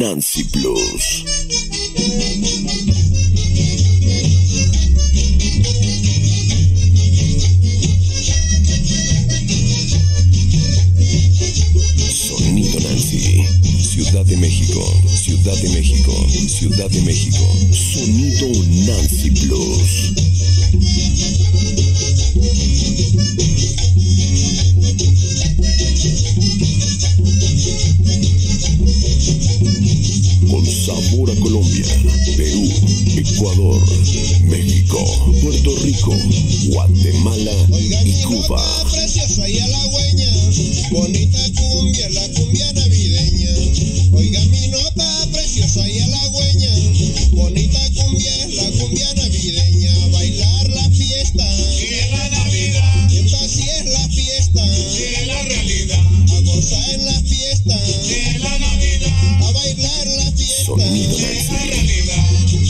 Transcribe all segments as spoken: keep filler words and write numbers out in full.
Nancy Plus. Sonido Nancy. Ciudad de México, Ciudad de México, Ciudad de México. Sonido Nancy Plus. Con sabor a Colombia, Perú, Ecuador, México, Puerto Rico, Guatemala y Cuba. Preciosa y halagüeña, bonita cumbia, la cumbia navideña. Oiga mi nota preciosa y halagüeña, bonita cumbia, la cumbia navideña. A bailar la fiesta, que es la Navidad, esta sí es la fiesta, que es la realidad, a gozar en la fiesta, que es la Navidad, a bailar la fiesta. Sonido que es la Nancy. realidad.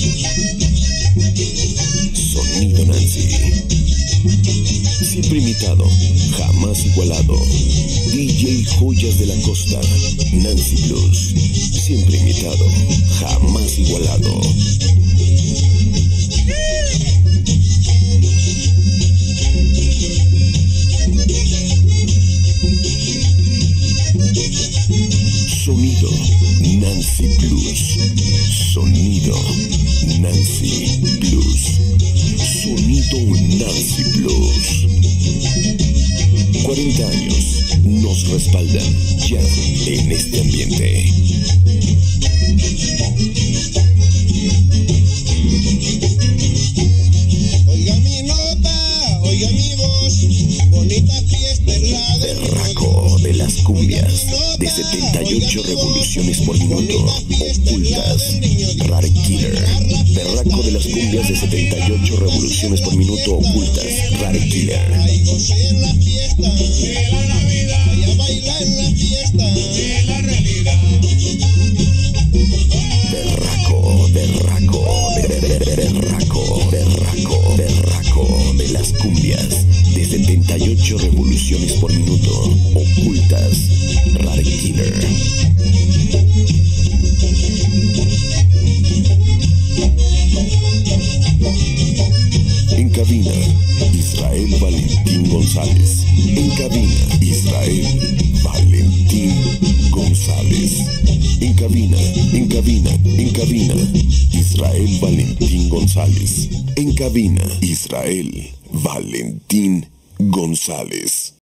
Sonido Nancy. Siempre imitado, jamás igualado. D J Joyas de la Costa, Nancy Plus. Siempre imitado, jamás igualado. Sonido Nancy Plus. Sonido Nancy Plus. Sonido Nancy Plus. cuarenta años nos respaldan ya en este ambiente. Oiga mi nota, oiga mi voz, bonita fiesta es la de Berraco de las cumbias de setenta y ocho revoluciones por minuto, ocultas, Rare Killer. Berraco de las cumbias de setenta y ocho revoluciones por minuto, ocultas, Rare Killer. Ahí gocé en la fiesta, Que es la Navidad, ahí a bailar en la fiesta. que es la realidad. Berraco, berraco, ber- ber- ber- berraco, berraco, berraco de las cumbias de setenta y ocho revoluciones por minuto, ocultas, Rare Killer. En cabina, Israel Valentín González. En cabina, Israel Valentín González. En cabina, en cabina, en cabina, Israel Valentín González. En cabina, Israel Valentín González.